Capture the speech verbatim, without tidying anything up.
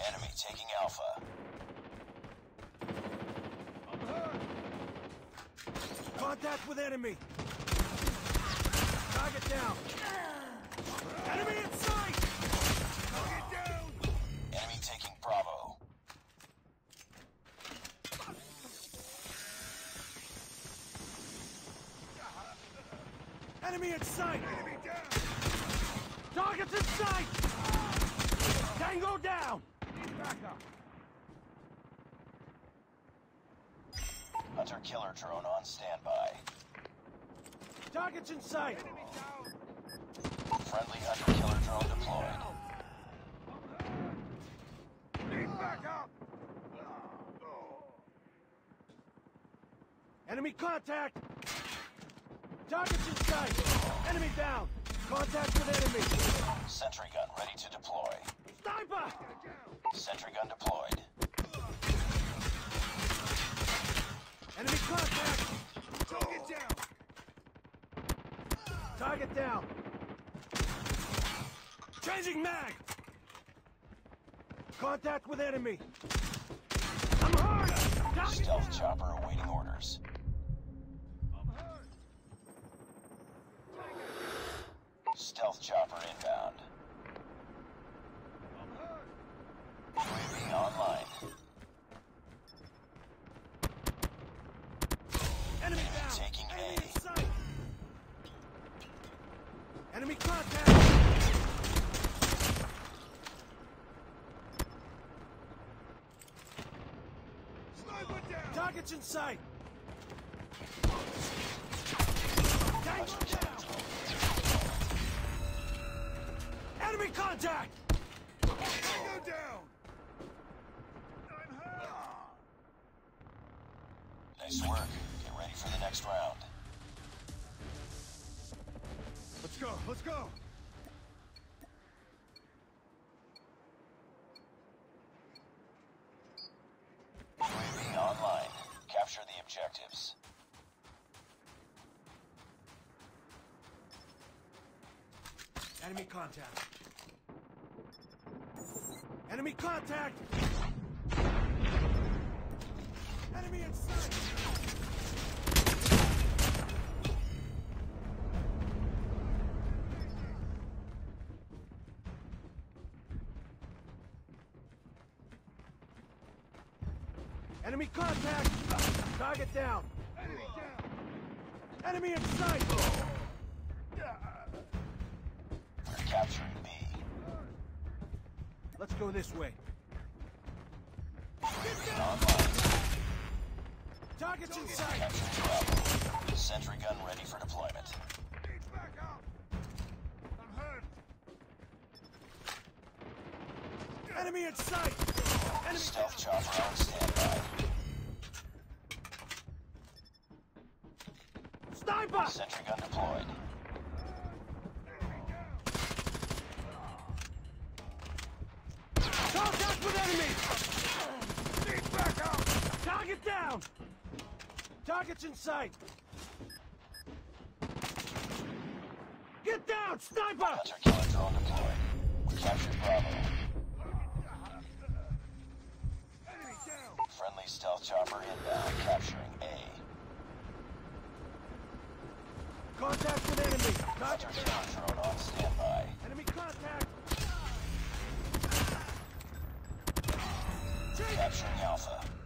Enemy taking Alpha. Contact with enemy! Target down! Enemy in sight! Target down! Enemy taking Bravo. Enemy in sight! Enemy down! Target's in sight! Tango down! Need backup! Hunter killer drone on standby. Target's in sight! Enemy down! Friendly hunter killer drone deployed. Need backup! Enemy contact! Target's in sight! Enemy down! Contact with enemy! Sentry gun ready to deploy. Sniper! Sentry gun deployed. Enemy contact! Target down! Target down! Changing mag! Contact with enemy! I'm hurt! Target Stealth down. chopper awaiting orders. I'm hurt! Stealth chopper inbound. I'm hurt! U A V online. Enemy Enemy down! taking Enemy A. in sight! Enemy contact! Sniper down! Target's in sight! Tango down! Enemy contact! Tango down! I'm hurt! Nice work. Get ready for the next round. Let's go, let's go! U A V online. Capture the objectives. Enemy contact! Enemy contact! Enemy in sight! Enemy contact! Target down! Enemy down! Enemy in sight! We're capturing B. Let's go this way. Get online. Target's in sight! Capturing Bravo. Sentry gun ready for deployment. Needs back up! I'm hurt! Enemy in sight! Enemy Stealth down. chopper on standby. Sniper! Sentry gun deployed. Contact with enemy! Need back up! Target down! Target's in sight! Get down, sniper! Hunter killer drone deployed. We captured Bravo. Enemy down! Friendly stealth chopper inbound, capturing A. Contact with enemy! Hunter Target down! killer drone on standby. Enemy contact! Capturing Alpha.